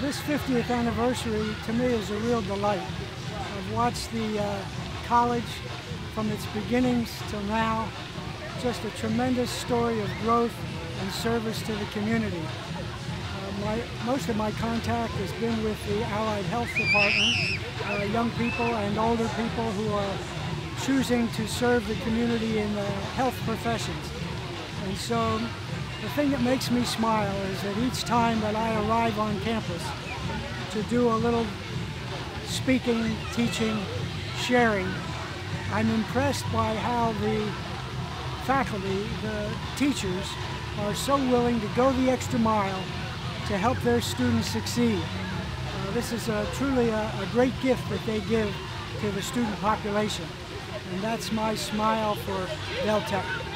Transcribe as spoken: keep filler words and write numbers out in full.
this fiftieth anniversary to me is a real delight. I've watched the uh, college from its beginnings till now. Just a tremendous story of growth and service to the community. Uh, my, most of my contact has been with the Allied Health Department, uh, young people and older people who are choosing to serve the community in the health professions. And so the thing that makes me smile is that each time that I arrive on campus to do a little speaking, teaching, sharing, I'm impressed by how the faculty, the teachers, are so willing to go the extra mile to help their students succeed. Uh, this is a, truly a, a great gift that they give to the student population. And that's my smile for Del Tech.